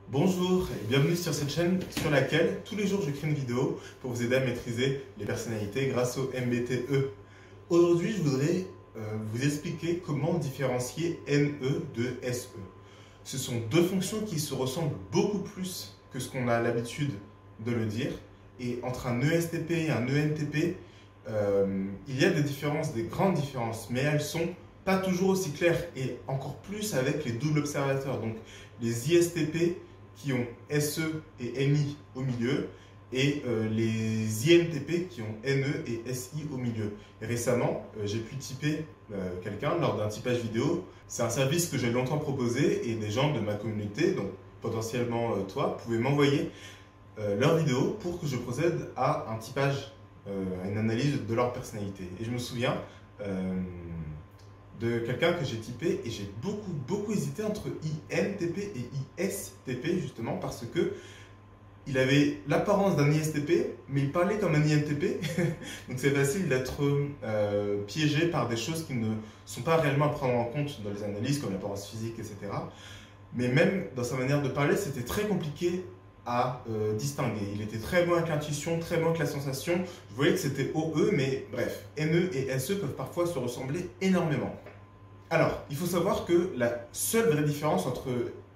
Bonjour et bienvenue sur cette chaîne sur laquelle tous les jours je crée une vidéo pour vous aider à maîtriser les personnalités grâce au MBTE. Aujourd'hui je voudrais vous expliquer comment différencier NE de SE. Ce sont deux fonctions qui se ressemblent beaucoup plus que ce qu'on a l'habitude de le dire. Et entre un ESTP et un ENTP, il y a des différences, des grandes différences, mais elles sont pas toujours aussi claires et encore plus avec les doubles observateurs. Donc les ISTP qui ont SE et MI au milieu et les INTP qui ont NE et SI au milieu. Et récemment, j'ai pu typer quelqu'un lors d'un typage vidéo. C'est un service que j'ai longtemps proposé et des gens de ma communauté, donc potentiellement toi, pouvaient m'envoyer leurs vidéos pour que je procède à un typage, à une analyse de leur personnalité. Et je me souviens de quelqu'un que j'ai typé et j'ai beaucoup hésité entre INTP et ISTP justement parce que il avait l'apparence d'un ISTP mais il parlait comme un INTP donc c'est facile d'être piégé par des choses qui ne sont pas réellement à prendre en compte dans les analyses comme l'apparence physique, etc. Mais même dans sa manière de parler, c'était très compliqué à distinguer. Il était très bon avec l'intuition, très bon avec la sensation. Je voyais que c'était OE, mais bref, NE et SE peuvent parfois se ressembler énormément. Alors, il faut savoir que la seule vraie différence entre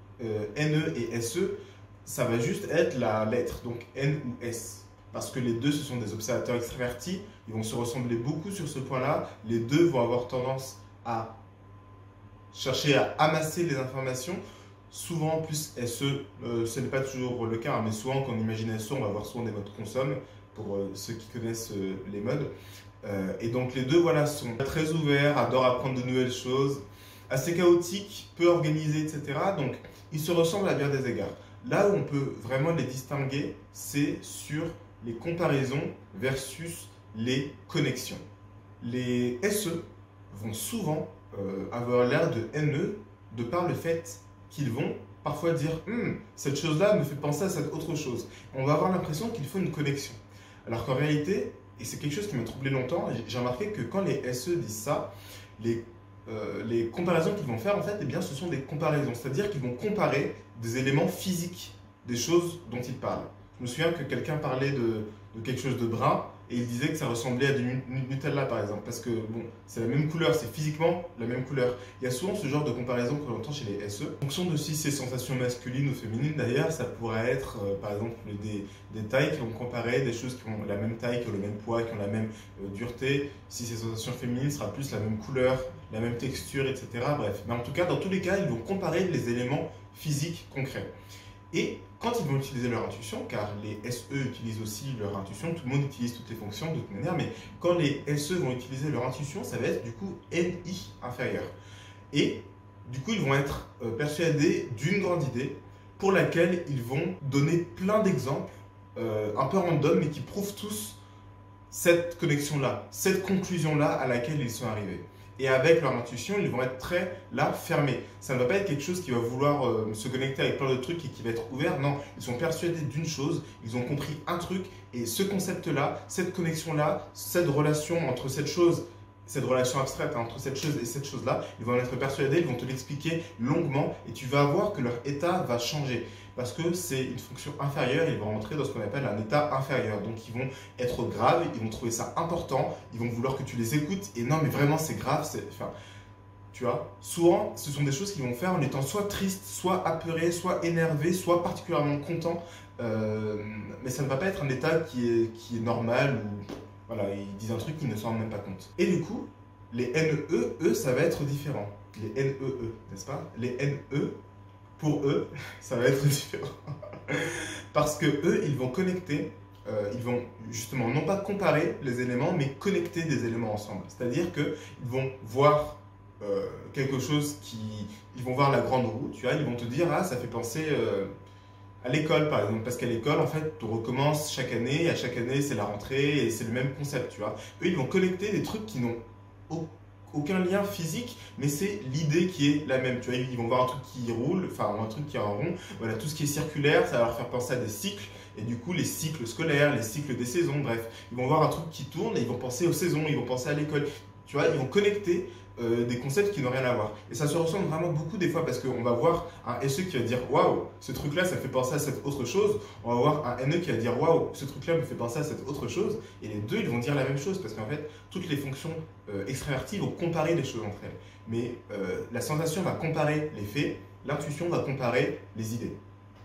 NE et SE, ça va juste être la lettre, donc N ou S. Parce que les deux, ce sont des observateurs extravertis, ils vont se ressembler beaucoup sur ce point-là. Les deux vont avoir tendance à chercher à amasser les informations. Souvent, plus SE, ce n'est pas toujours le cas, mais souvent, quand on imagine SE, on va avoir souvent des modes consomme, pour ceux qui connaissent les modes. Et donc les deux voilà, sont très ouverts, adorent apprendre de nouvelles choses, assez chaotiques, peu organisés, etc. Donc ils se ressemblent à bien des égards. Là où on peut vraiment les distinguer, c'est sur les comparaisons versus les connexions. Les SE vont souvent avoir l'air de NE de par le fait qu'ils vont parfois dire cette chose-là me fait penser à cette autre chose. On va avoir l'impression qu'il faut une connexion. Alors qu'en réalité, et c'est quelque chose qui m'a troublé longtemps, j'ai remarqué que quand les SE disent ça, les comparaisons qu'ils vont faire, en fait, eh bien, ce sont des comparaisons. C'est-à-dire qu'ils vont comparer des éléments physiques des choses dont ils parlent. Je me souviens que quelqu'un parlait de quelque chose de brun et il disait que ça ressemblait à du Nutella, par exemple. Parce que, bon, c'est la même couleur, c'est physiquement la même couleur. Il y a souvent ce genre de comparaison que l'on entend chez les SE. En fonction de si c'est sensations masculines ou féminines, d'ailleurs, ça pourrait être, par exemple, des tailles qui vont comparer des choses qui ont la même taille, qui ont le même poids, qui ont la même dureté. Si c'est sensations féminines, ce sera plus la même couleur, la même texture, etc. Bref. Mais en tout cas, dans tous les cas, ils vont comparer les éléments physiques concrets. Et quand ils vont utiliser leur intuition, car les SE utilisent aussi leur intuition, tout le monde utilise toutes les fonctions de toute manière, mais quand les SE vont utiliser leur intuition, ça va être du coup NI inférieur. Et du coup, ils vont être persuadés d'une grande idée pour laquelle ils vont donner plein d'exemples, un peu random, mais qui prouvent tous cette connexion-là, cette conclusion-là à laquelle ils sont arrivés. Et avec leur intuition, ils vont être très là, fermés. Ça ne va pas être quelque chose qui va vouloir se connecter avec plein de trucs et qui va être ouvert. Non, ils sont persuadés d'une chose, ils ont compris un truc et ce concept-là, cette connexion-là, cette relation entre cette chose, cette relation abstraite entre cette chose et cette chose-là, ils vont en être persuadés, ils vont te l'expliquer longuement et tu vas voir que leur état va changer. Parce que c'est une fonction inférieure, ils vont rentrer dans ce qu'on appelle un état inférieur. Donc ils vont être graves, ils vont trouver ça important, ils vont vouloir que tu les écoutes. Et non, mais vraiment, c'est grave. Enfin, tu vois, souvent, ce sont des choses qu'ils vont faire en étant soit tristes, soit apeurés, soit énervés, soit particulièrement contents. Mais ça ne va pas être un état qui est normal ou voilà, ils disent un truc qu'ils ne s'en rendent même pas compte. Et du coup, les NE, eux, ça va être différent. Les NEE, n'est-ce pas? Les NE, pour eux, ça va être différent. Parce que eux, ils vont connecter, ils vont justement non pas comparer les éléments, mais connecter des éléments ensemble. C'est-à-dire qu'ils vont voir quelque chose ils vont voir la grande roue, tu vois, ils vont te dire, ah, ça fait penser à l'école, par exemple. Parce qu'à l'école, en fait, tu recommences chaque année, et à chaque année, c'est la rentrée, et c'est le même concept, tu vois. Eux, ils vont connecter des trucs qui n'ont aucun lien physique, mais c'est l'idée qui est la même. Tu vois, ils vont voir un truc qui roule, enfin un truc qui est en rond. Voilà, tout ce qui est circulaire, ça va leur faire penser à des cycles. Et du coup, les cycles scolaires, les cycles des saisons, bref. Ils vont voir un truc qui tourne et ils vont penser aux saisons, ils vont penser à l'école. Tu vois, ils vont connecter des concepts qui n'ont rien à voir. Et ça se ressemble vraiment beaucoup des fois parce qu'on va voir un SE qui va dire waouh, ce truc-là, ça me fait penser à cette autre chose. On va voir un NE qui va dire waouh, ce truc-là me fait penser à cette autre chose. Et les deux, ils vont dire la même chose parce qu'en fait, toutes les fonctions extraverties vont comparer les choses entre elles. Mais la sensation va comparer les faits, l'intuition va comparer les idées.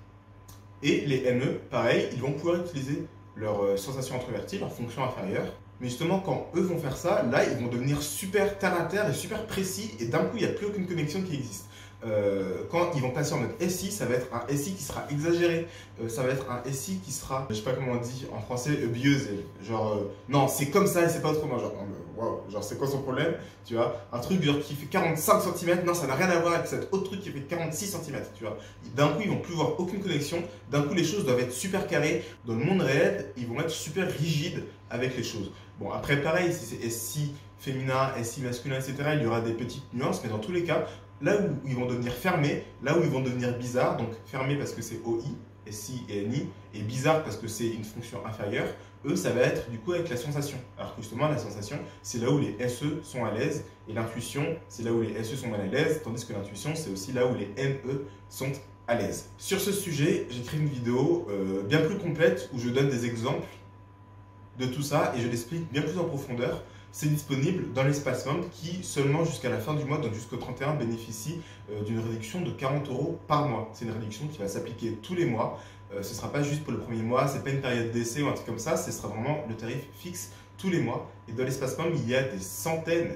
Et les NE, pareil, ils vont pouvoir utiliser leur sensation introvertie, leur fonction inférieure. Mais justement, quand eux vont faire ça, là, ils vont devenir super terre à terre et super précis. Et d'un coup, il n'y a plus aucune connexion qui existe. Quand ils vont passer en mode SI, ça va être un SI qui sera exagéré. Ça va être un SI qui sera, je sais pas comment on dit en français, biaisé. Genre, non, c'est comme ça et c'est pas autrement. Genre, waouh, genre, c'est quoi son problème? Tu vois, un truc genre, qui fait 45 cm, non, ça n'a rien à voir avec cet autre truc qui fait 46 cm. Tu vois, d'un coup, ils vont plus voir aucune connexion. D'un coup, les choses doivent être super carrées. Dans le monde réel, ils vont être super rigides avec les choses. Bon, après, pareil, si c'est SI féminin, SI masculin, etc., il y aura des petites nuances, mais dans tous les cas, là où ils vont devenir fermés, là où ils vont devenir bizarres, donc fermés parce que c'est OI, SI et NI, et bizarre parce que c'est une fonction inférieure, eux, ça va être du coup avec la sensation. Alors que justement, la sensation, c'est là où les SE sont à l'aise, et l'intuition, c'est là où les SE sont mal à l'aise, tandis que l'intuition, c'est aussi là où les NE sont à l'aise. Sur ce sujet, j'ai créé une vidéo bien plus complète où je donne des exemples de tout ça et je l'explique bien plus en profondeur. C'est disponible dans l'espace membre qui, seulement jusqu'à la fin du mois, donc jusqu'au 31, bénéficie d'une réduction de 40 € par mois. C'est une réduction qui va s'appliquer tous les mois. Ce ne sera pas juste pour le premier mois, ce n'est pas une période d'essai ou un truc comme ça, ce sera vraiment le tarif fixe tous les mois. Et dans l'espace membre, il y a des centaines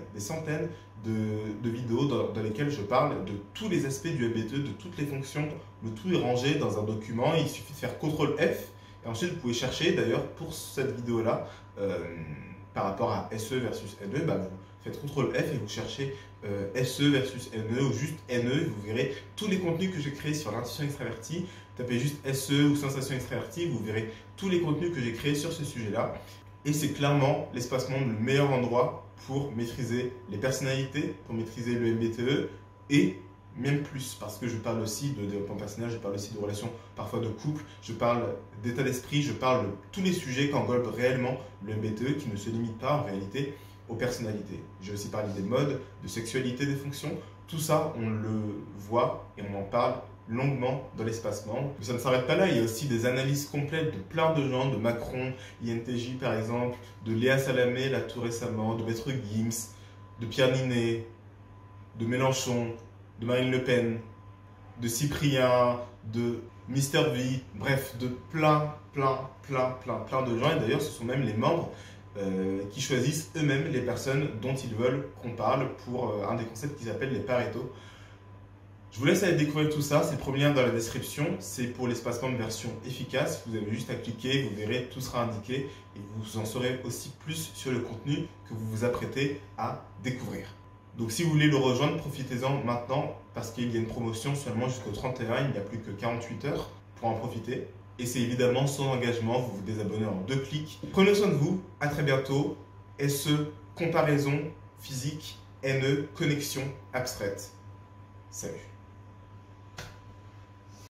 de vidéos dans lesquelles je parle de tous les aspects du MBTE, de toutes les fonctions. Le tout est rangé dans un document, il suffit de faire CTRL F. Et ensuite, vous pouvez chercher, d'ailleurs, pour cette vidéo-là, par rapport à SE versus NE, bah, vous faites CTRL F et vous cherchez SE versus NE ou juste NE. Et vous verrez tous les contenus que j'ai créés sur l'intuition extravertie. Tapez juste SE ou sensation extravertie, vous verrez tous les contenus que j'ai créés sur ce sujet-là. Et c'est clairement l'espace membre le meilleur endroit pour maîtriser les personnalités, pour maîtriser le MBTE et même plus, parce que je parle aussi de développement personnel, je parle aussi de relations parfois de couple, je parle d'état d'esprit, je parle de tous les sujets qu'englobe réellement le MBTE qui ne se limite pas en réalité aux personnalités. J'ai aussi parlé des modes, de sexualité des fonctions, tout ça on le voit et on en parle longuement dans l'espace membre. Mais ça ne s'arrête pas là, il y a aussi des analyses complètes de plein de gens, de Macron, INTJ par exemple, de Léa Salamé là tout récemment, de Maître Gims, de Pierre Ninet, de Mélenchon, de Marine Le Pen, de Cyprien, de Mister V, bref, de plein de gens. Et d'ailleurs, ce sont même les membres qui choisissent eux-mêmes les personnes dont ils veulent qu'on parle pour un des concepts qu'ils appellent les Pareto. Je vous laisse aller découvrir tout ça, c'est le premier lien dans la description, c'est pour l'espace membre version efficace. Vous avez juste à cliquer, vous verrez, tout sera indiqué et vous en saurez aussi plus sur le contenu que vous vous apprêtez à découvrir. Donc si vous voulez le rejoindre, profitez-en maintenant parce qu'il y a une promotion seulement jusqu'au 31, il n'y a plus que 48 heures pour en profiter. Et c'est évidemment sans engagement, vous vous désabonnez en 2 clics. Prenez soin de vous, à très bientôt. SE, comparaison, physique, NE, connexion abstraite. Salut.